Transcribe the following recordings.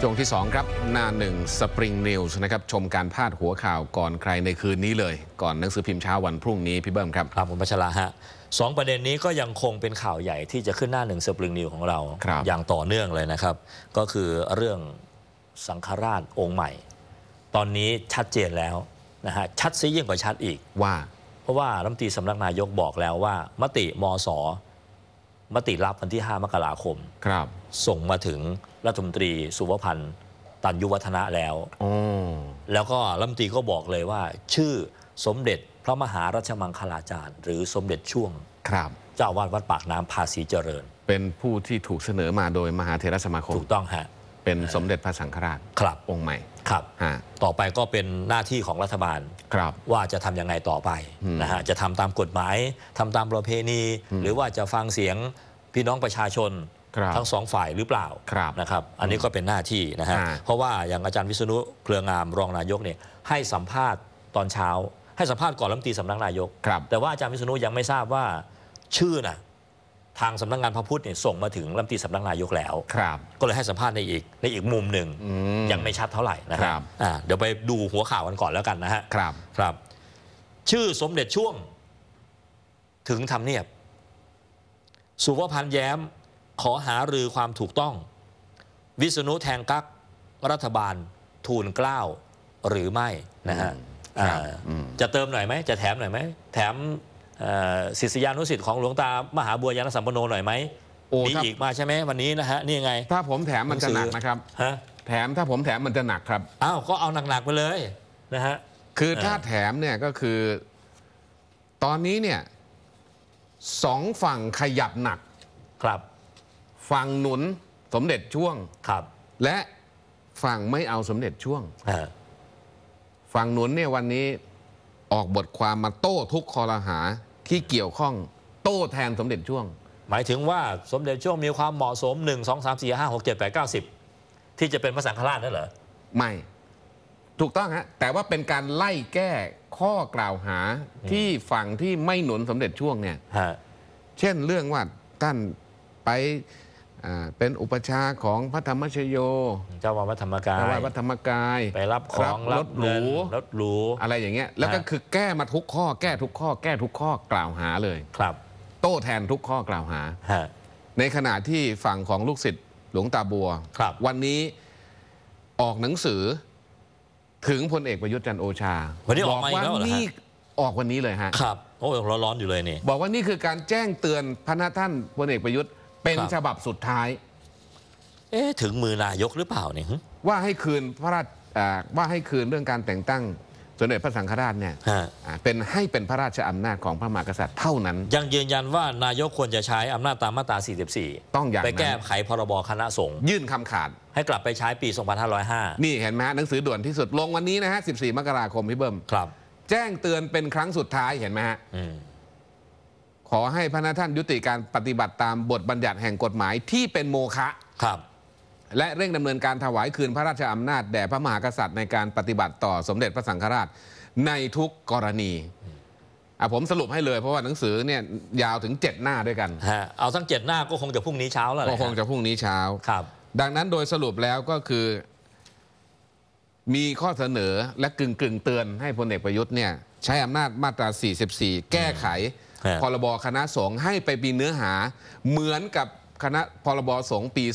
ช่วงที่2ครับหน้าหนึ่งสปริงนิวส์นะครับชมการพาดหัวข่าวก่อนใครในคืนนี้เลยก่อนหนังสือพิมพ์เช้าวันพรุ่งนี้พี่เบิ้มครับครับผมพัชระฮะ2ประเด็นนี้ก็ยังคงเป็นข่าวใหญ่ที่จะขึ้นหน้าหนึ่งสปริงนิวส์ของเราอย่างต่อเนื่องเลยนะครับก็คือเรื่องสังฆราชองค์ใหม่ตอนนี้ชัดเจนแล้วนะฮะชัดซิยิ่งกว่าชัดอีกว่าเพราะว่ารัฐมนตรีสำนักนายกบอกแล้วว่ามติมส.มติรับวันที่5 มกราคมครับส่งมาถึงรัฐมนตรีสุวพันธ์ตันยุวัฒนะแล้วแล้วก็รัฐมนตรีก็บอกเลยว่าชื่อสมเด็จพระมหารัชมังคลาจารย์หรือสมเด็จช่วงครับเจ้าอาวาสวัดปากน้ำภาษีเจริญเป็นผู้ที่ถูกเสนอมาโดยมหาเถรสมาคมถูกต้องฮะเป็นสมเด็จพระสังฆราชครับองค์ใหม่ครับต่อไปก็เป็นหน้าที่ของรัฐบาลครับว่าจะทำยังไงต่อไปนะฮะจะทำตามกฎหมายทำตามประเพณีหรือว่าจะฟังเสียงพี่น้องประชาชนทั้งสองฝ่ายหรือเปล่านะครับอันนี้ก็เป็นหน้าที่นะฮะเพราะว่าอย่างอาจารย์วิษณุเครืองามรองนายกเนี่ยให้สัมภาษณ์ตอนเช้าให้สัมภาษณ์ก่อนรัฐมนตรีสำนักนายกแต่ว่าอาจารย์วิษณุยังไม่ทราบว่าชื่อน่ะทางสำนักงานพระพุทธเนี่ยส่งมาถึงรัฐมนตรีสำนักนายกแล้วก็เลยให้สัมภาษณ์ในอีกมุมหนึ่งยังไม่ชัดเท่าไหร่นะครับเดี๋ยวไปดูหัวข่าวกันก่อนแล้วกันนะฮะครับชื่อสมเด็จช่วงถึงทำเนียบสุวพันธ์แย้มขอหารือความถูกต้องวิษณุแทงกั๊กรัฐบาลทูลเกล้าหรือไม่นะฮะจะเติมหน่อยไหมจะแถมหน่อยไหมแถมศิษยานุศิษย์ของหลวงตามหาบัวยานสัมปันโนหน่อยไหมมีอีกมาใช่ไหมวันนี้นะฮะนี่ไงถ้าผมแถมมันจะหนักนะครับแถมถ้าผมแถมมันจะหนักครับอ้าวก็เอาหนักๆไปเลยนะฮะคือถ้าแถมเนี่ยก็คือตอนนี้เนี่ยสองฝั่งขยับหนักครับฝั่งหนุนสมเด็จช่วงครับและฝั่งไม่เอาสมเด็จช่วงฝั่งหนุนเนี่ยวันนี้ออกบทความมาโต้ทุกข้อรหาที่เกี่ยวข้องโต้แทนสมเด็จช่วงหมายถึงว่าสมเด็จช่วงมีความเหมาะสม1 2 3 4 5 6 7 8 9 10ที่จะเป็นพระสังฆราชนั่นเหรอไม่ถูกต้องฮะแต่ว่าเป็นการไล่แก้ข้อกล่าวหาที่ฝั่งที่ไม่หนุนสมเด็จช่วงเนี่ยเช่นเรื่องว่าท่านไปเป็นอุปชาของพระธรรมชโยเจ้าวัดธรรมกายวัดธรรมกายไปรับของรถหรูอะไรอย่างเงี้ยแล้วก็คือแก้มาทุกข้อแก้ทุกข้อแก้ทุกข้อกล่าวหาเลยครับโต้แทนทุกข้อกล่าวหาในขณะที่ฝั่งของลูกศิษย์หลวงตาบัววันนี้ออกหนังสือถึงพลเอกประยุทธ์จันทร์โอชาบอกว่านี่ออกวันนี้เลยฮะครับโอ้ยังร้อนๆอยู่เลยนี่บอกว่านี่คือการแจ้งเตือนพระท่านพลเอกประยุทธ์เป็นฉบับสุดท้ายถึงมือนายกหรือเปล่าเนี่ยว่าให้คืนพระราชว่าให้คืนเรื่องการแต่งตั้งสมเด็จพระสังฆราชเนี่ยเป็นพระราชอำนาจของพระมหากษัตริย์เท่านั้นยังยืนยันว่านายกควรจะใช้อำนาจตามมาตรา44 ต้องอย่างไปแก้ไขพรบคณะสงฆ์ยื่นคำขาดให้กลับไปใช้ปี2505 นี่เห็นไหมหนังสือด่วนที่สุดลงวันนี้นะฮะ14 มกราคมพี่เบิ้มครับแจ้งเตือนเป็นครั้งสุดท้ายเห็นไหมฮะขอให้พระท่านยุติการปฏิบัติตามบทบัญญัติแห่งกฎหมายที่เป็นโมฆะครับและเร่งดำเนินการถวายคืนพระราชอำนาจแด่พระมหากษัตริย์ในการปฏิบัติต่อสมเด็จพระสังฆราชในทุกกรณีผมสรุปให้เลยเพราะว่าหนังสือเนี่ยยาวถึง7 หน้าด้วยกันเอาทั้ง7 หน้าก็คงจะพรุ่งนี้เช้าแล้วก็คงจะพรุ่งนี้เช้าครับดังนั้นโดยสรุปแล้วก็คือมีข้อเสนอและกึ่งเตือนให้พลเอกประยุทธ์เนี่ยใช้อำนาจมาตรา44แก้ไขพรบคณะสงฆ์ให้ไปมีเนื้อหาเหมือนกับคณะพรบสงฆ์ปี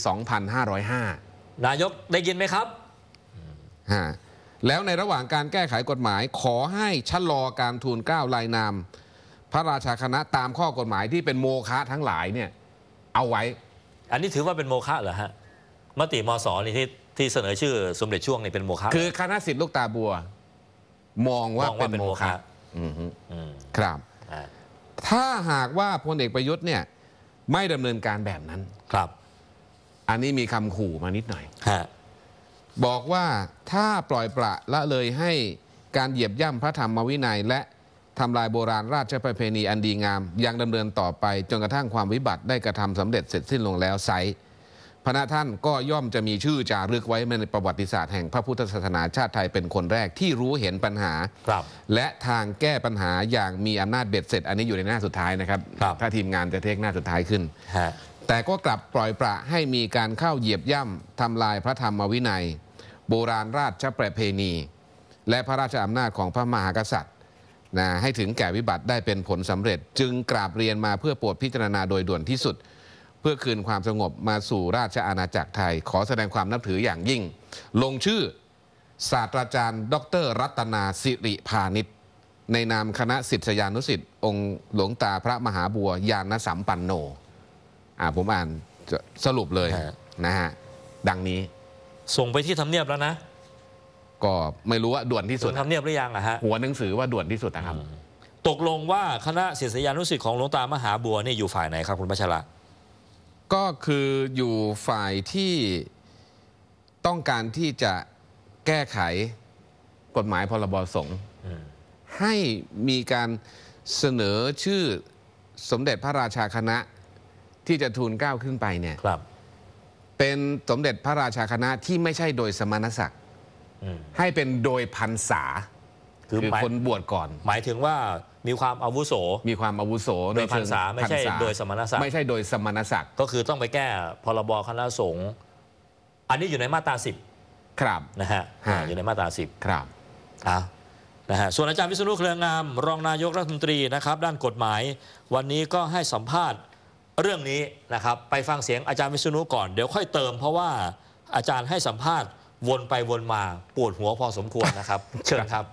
2505 นายกได้ยินไหมครับแล้วในระหว่างการแก้ไขกฎหมายขอให้ชะลอการทูลเกล้ารายนามพระราชาคณะตามข้อกฎหมายที่เป็นโมฆะทั้งหลายเนี่ยเอาไว้อันนี้ถือว่าเป็นโมฆะเหรอฮะมติมส.นี่ที่เสนอชื่อสมเด็จช่วงนี่เป็นโมฆะคือคณะศิษย์ลูกตาบัวมองว่าเป็นโมฆะครับถ้าหากว่าพลเอกประยุทธ์เนี่ยไม่ดำเนินการแบบนั้นครับอันนี้มีคำขู่มานิดหน่อยบอกว่าถ้าปล่อยปละละเลยให้การเหยียบย่ำพระธรรมวินัยและทำลายโบราณราชประเพณีอันดีงามยังดำเนินต่อไปจนกระทั่งความวิบัติได้กระทำสำเร็จเสร็จสิ้นลงแล้วไซพระท่านก็ย่อมจะมีชื่อจารึกไว้ในประวัติศาสตร์แห่งพระพุทธศาสนาชาติไทยเป็นคนแรกที่รู้เห็นปัญหาและทางแก้ปัญหาอย่างมีอำนาจเบ็ดเสร็จอันนี้อยู่ในหน้าสุดท้ายนะครับถ้าทีมงานจะเทคหน้าสุดท้ายขึ้นแต่ก็กลับปล่อยปละให้มีการเข้าเหยียบย่ำทำลายพระธรรมวินัยโบราณราชประเพณี และพระราชอำนาจของพระมหากษัตริย์ให้ถึงแก่วิบัติได้เป็นผลสำเร็จจึงกราบเรียนมาเพื่อโปรดพิจารณาโดยด่วนที่สุดเพื่อคืนความสงบมาสู่ราชอาณาจักรไทยขอแสดงความนับถืออย่างยิ่งลงชื่อศาสตราจารย์ดร.รัตนาสิริพานิชในนามคณะศิษยานุศิษย์องค์หลวงตาพระมหาบัวยานสัมปันโนผมอ่านสรุปเลยนะฮะดังนี้ส่งไปที่ทำเนียบแล้วนะก็ไม่รู้ว่าด่วนที่สุดทำเนียบหรือยังอะฮะหัวหนังสือว่าด่วนที่สุดนะครับตกลงว่าคณะศิษยานุศิษย์ของหลวงตามหาบัวนี่อยู่ฝ่ายไหนครับคุณพัชระก็คืออยู่ฝ่ายที่ต้องการที่จะแก้ไขกฎหมายพรบสงฆ์ให้มีการเสนอชื่อสมเด็จพระราชาคณะที่จะทูลเกล้าขึ้นไปเนี่ยเป็นสมเด็จพระราชาคณะที่ไม่ใช่โดยสมณศักดิ์ให้เป็นโดยพรรษาคือคนบวชก่อนหมายถึงว่ามีความอาวุโสโดยพรรษาไม่ใช่โดยสมณศักดิ์ไม่ใช่โดยสมณศักดิ์ก็คือต้องไปแก้พรบคณะสงฆ์อันนี้อยู่ในมาตรา10 ครับนะฮะอยู่ในมาตรา10 ครับนะฮะส่วนอาจารย์วิษณุเครืองามรองนายกรัฐมนตรีนะครับด้านกฎหมายวันนี้ก็ให้สัมภาษณ์เรื่องนี้นะครับไปฟังเสียงอาจารย์วิษณุก่อนเดี๋ยวค่อยเติมเพราะว่าอาจารย์ให้สัมภาษณ์วนไปวนมาปวดหัวพอสมควรนะครับเชิญครับ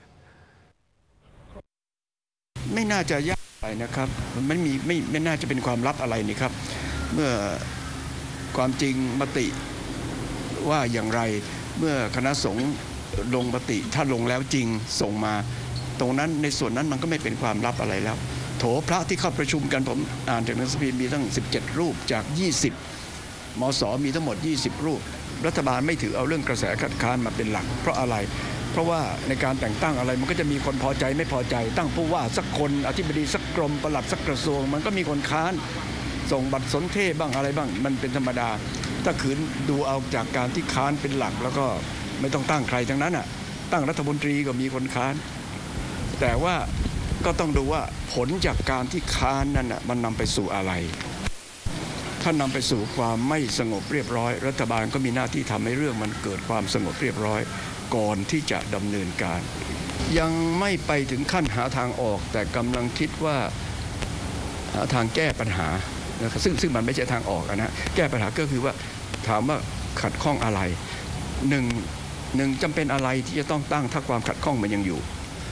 ไม่น่าจะยากไปนะครับมันไม่น่าจะเป็นความลับอะไรนี่ครับเมื่อความจริงมติว่าอย่างไรเมื่อคณะสงฆ์ลงมติถ้าลงแล้วจริงส่งมาตรงนั้นในส่วนนั้นมันก็ไม่เป็นความลับอะไรแล้วโถพระที่เข้าประชุมกันผมอ่านจากหนังสือพิมพ์มีตั้ง17รูปจาก20มศมีทั้งหมด20รูปรัฐบาลไม่ถือเอาเรื่องกระแสคัดค้านมาเป็นหลักเพราะอะไรเพราะว่าในการแต่งตั้งอะไรมันก็จะมีคนพอใจไม่พอใจตั้งผู้ว่าสักคนอธิบดีสักกรมปลัดสักกระทรวงมันก็มีคนค้านส่งบัตรสนเทศบ้างอะไรบ้างมันเป็นธรรมดาถ้าขืนดูเอาจากการที่ค้านเป็นหลักแล้วก็ไม่ต้องตั้งใครทั้งนั้นอ่ะตั้งรัฐมนตรีก็มีคนค้านแต่ว่าก็ต้องดูว่าผลจากการที่ค้านนั้นอ่ะมันนำไปสู่อะไรถ้านำไปสู่ความไม่สงบเรียบร้อยรัฐบาลก็มีหน้าที่ทำให้เรื่องมันเกิดความสงบเรียบร้อยก่อนที่จะดำเนินการยังไม่ไปถึงขั้นหาทางออกแต่กำลังคิดว่าหาทางแก้ปัญหานะครับซึ่งมันไม่ใช่ทางออกนะแก้ปัญหาก็คือว่าถามว่าขัดข้องอะไรหนึ่งจำเป็นอะไรที่จะต้องตั้งถ้าความขัดข้องมันยังอยู่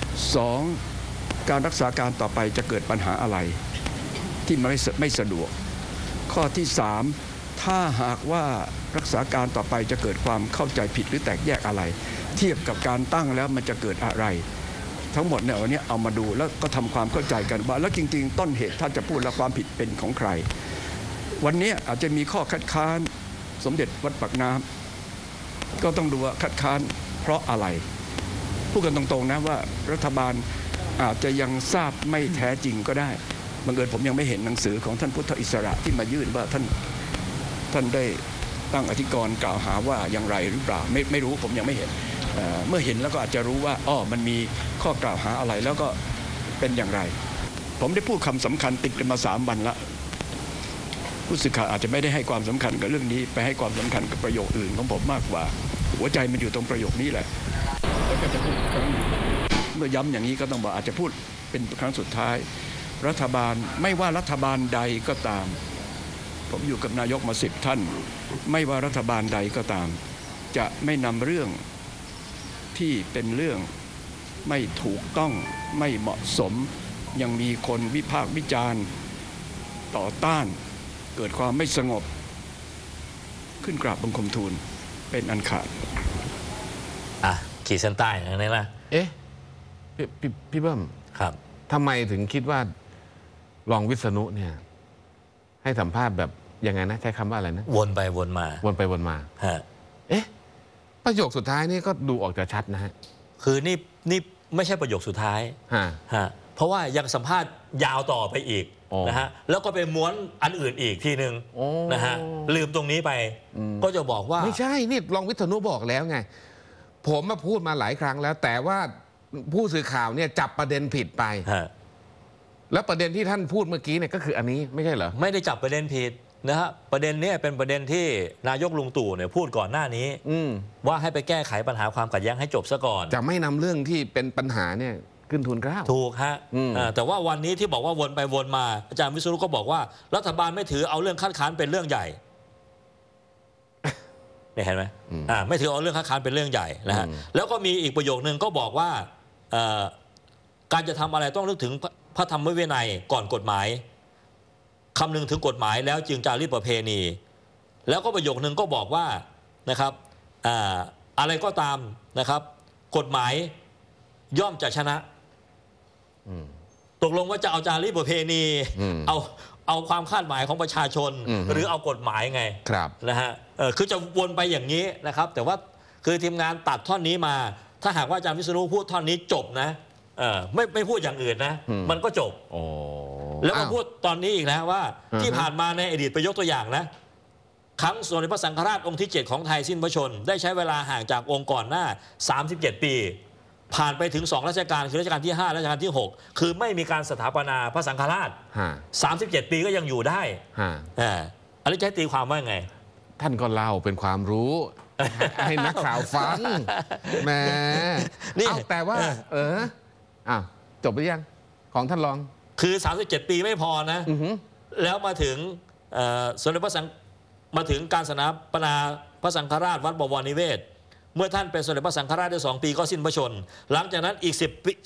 2การรักษาการต่อไปจะเกิดปัญหาอะไรที่มันไม่สะดวกข้อที่3ถ้าหากว่ารักษาการต่อไปจะเกิดความเข้าใจผิดหรือแตกแยกอะไรเทียบกับการตั้งแล้วมันจะเกิดอะไรทั้งหมดเนี่ยวันนี้เอามาดูแล้วก็ทำความเข้าใจกันว่าแล้วจริงๆต้นเหตุถ้าจะพูดแล้วความผิดเป็นของใครวันนี้อาจจะมีข้อคัดค้านสมเด็จวัดปากน้ำก็ต้องดูว่าคัดค้านเพราะอะไรพูดกันตรงๆนะว่ารัฐบาลอาจจะยังทราบไม่แท้จริงก็ได้บังเอิญผมยังไม่เห็นหนังสือของท่านพุทธอิสระที่มายื่นว่าท่านได้ตั้งอธิกรณ์กล่าวหาว่าอย่างไรหรือเปล่าไม่รู้ผมยังไม่เห็นเมื่อเห็นแล้วก็อาจจะรู้ว่ามันมีข้อกล่าวหาอะไรแล้วก็เป็นอย่างไรผมได้พูดคำสำคัญติดกันมา3 วันละผู้สื่อข่าวอาจจะไม่ได้ให้ความสำคัญกับเรื่องนี้ไปให้ความสำคัญกับประโยคอื่นของผมมากกว่าหัวใจมันอยู่ตรงประโยคนี้แหละแล้วก็จะพูดครั้งเมื่อย้ำอย่างนี้ก็ต้องบอกอาจจะพูดเป็นครั้งสุดท้ายรัฐบาลไม่ว่ารัฐบาลใดก็ตามผมอยู่กับนายกมา10 ท่านไม่ว่ารัฐบาลใดก็ตามจะไม่นำเรื่องที่เป็นเรื่องไม่ถูกต้องไม่เหมาะสมยังมีคนวิพากษ์วิจารณ์ต่อต้านเกิดความไม่สงบขึ้นกราบบังคมทูลเป็นอันขาดขีดเส้นใต้อย่างนี้นะพี่เบิ้มครับทำไมถึงคิดว่ารองวิษณุเนี่ยให้สัมภาษณ์แบบยังไงนะใช้คำว่าอะไรนะวนไปวนมาฮะประโยคสุดท้ายนี่ก็ดูออกจะชัดนะฮะคือนี่ไม่ใช่ประโยคสุดท้ายฮะเพราะว่ายังสัมภาษณ์ยาวต่อไปอีกนะฮะแล้วก็ไปม้วนอันอื่นอีกทีนึงนะฮะลืมตรงนี้ไปก็จะบอกว่าไม่ใช่นี่รองวิษณุบอกแล้วไงผมมาพูดมาหลายครั้งแล้วแต่ว่าผู้สื่อข่าวเนี่ยจับประเด็นผิดไปแล้วประเด็นที่ท่านพูดเมื่อกี้เนี่ยก็คืออันนี้ไม่ใช่เหรอไม่ได้จับประเด็นผิดนะฮะประเด็นนี้เป็นประเด็นที่นายกลุงตู่เนี่ยพูดก่อนหน้านี้ว่าให้ไปแก้ไขปัญหาความขัดแย้งให้จบซะก่อนจะไม่นำเรื่องที่เป็นปัญหาเนี่ยขึ้นทูลเกล้าถูกฮะแต่ว่าวันนี้ที่บอกว่าวนไปวนมาอาจารย์วิษณุก็บอกว่ารัฐบาลไม่ถือเอาเรื่องคัดค้านเป็นเรื่องใหญ่เนี่ยเห็นไหมไม่ถือเอาเรื่องคัดค้านเป็นเรื่องใหญ่นะฮะแล้วก็มีอีกประโยคนึงก็บอกว่าการจะทำอะไรต้องนึกถึงพระธรรมวินัยก่อนกฎหมายคำนึงถึงกฎหมายแล้วจึงจารีตประเพณีแล้วก็ประโยคนึงก็บอกว่านะครับอะไรก็ตามนะครับกฎหมายย่อมจะชนะตกลงว่าจะเอาจารีตประเพณีเอาความคาดหมายของประชาชนหรือเอากฎหมายไงนะฮะคือจะวนไปอย่างนี้นะครับแต่ว่าคือทีมงานตัดท่อนนี้มาถ้าหากว่าอาจารย์วิษณุพูดท่อนนี้จบนะไม่พูดอย่างอื่นนะมันก็จบแล้วก็พูดตอนนี้อีกนะว่าที่ผ่านมาในอดีตไปยกตัวอย่างนะครั้งสมเด็จพระสังฆราชองค์ที่ 7ของไทยสิ้นพระชนได้ใช้เวลาห่างจากองค์ก่อนหน้า37 ปีผ่านไปถึง2รัชกาลคือรัชกาลที่5รัชกาลที่6คือไม่มีการสถาปนาพระสังฆราช37 ปีก็ยังอยู่ได้อันนี้จะให้ตีความว่าไงท่านก็เล่าเป็นความรู้ให้นักข่าวฟังแหมนี่แต่ว่าจบหรือยังของท่านรองคือ37 ปีไม่พอนะแล้วมาถึงสมเด็จพระสังมาถึงการสถาปนาพระสังฆราชวัดบวรนิเวศเมื่อท่านเป็นสมเด็จพระสังฆราชได้2 ปีก็สิ้นพระชนหลังจากนั้นอีก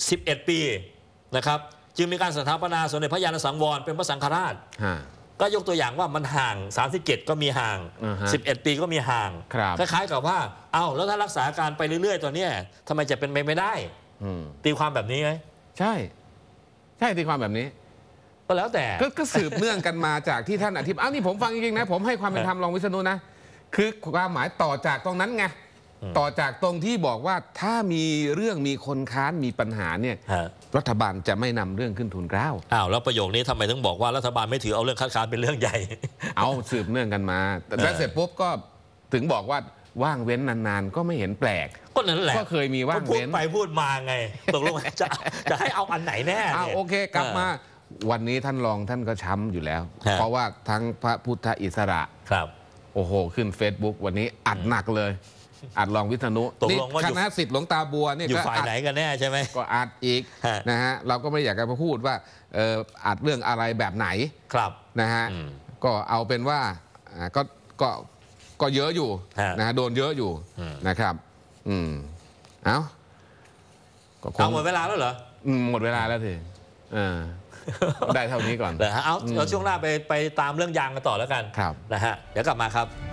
11 ปีนะครับจึงมีการสถาปนาสมเด็จพระญาณสังวรเป็นพระสังฆราชก็ยกตัวอย่างว่ามันห่าง37ก็มีห่าง11 ปีก็มีห่างคล้ายๆกับว่าแล้วถ้ารักษาการไปเรื่อยๆตัวเนี้ยทำไมจะเป็นไปไม่ได้ตีความแบบนี้ไหมใช่ตีความแบบนี้ก็แล้วแต่ก็สืบเนื่องกันมาจากที่ท่านอธิบายนี่ผมฟังจริงๆนะผมให้ความเป็นธรรมรองวิษณุนะคือความหมายต่อจากตรงนั้นไงต่อจากตรงที่บอกว่าถ้ามีเรื่องมีคนค้านมีปัญหาเนี่ยรัฐบาลจะไม่นำเรื่องขึ้นทูลเกล้าแล้วประโยคนี้ทำไมถึงบอกว่ารัฐบาลไม่ถือเอาเรื่องคัดค้านเป็นเรื่องใหญ่สืบเนื่องกันมาแต่เสร็จปุ๊บก็ถึงบอกว่าว่างเว้นนานๆก็ไม่เห็นแปลกก็นั่นแหละก็เคยมีว่างเว้นพูดไปพูดมาไงตกลงจะให้เอาอันไหนแน่โอเคกลับมาวันนี้ท่านรองท่านก็ช้ำอยู่แล้วเพราะว่าทั้งพระพุทธอิสระโอ้โหขึ้น Facebook วันนี้อัดหนักเลยอัดรองวิษณุนี่คณะศิษย์หลวงตาบัวนี่อยู่ฝ่ายไหนกันแน่ใช่ไหมก็อัดอีกนะฮะเราก็ไม่อยากจะพูดว่าอัดเรื่องอะไรแบบไหนนะฮะก็เอาเป็นว่าก็เยอะอยู่นะฮะโดนเยอะอยู่นะครับเอาหมดเวลาแล้วเหรอหมดเวลาแล้วทีได้เท่านี้ก่อนเอาช่วงหน้าไปตามเรื่องยางกันต่อแล้วกันนะฮะเดี๋ยวกลับมาครับ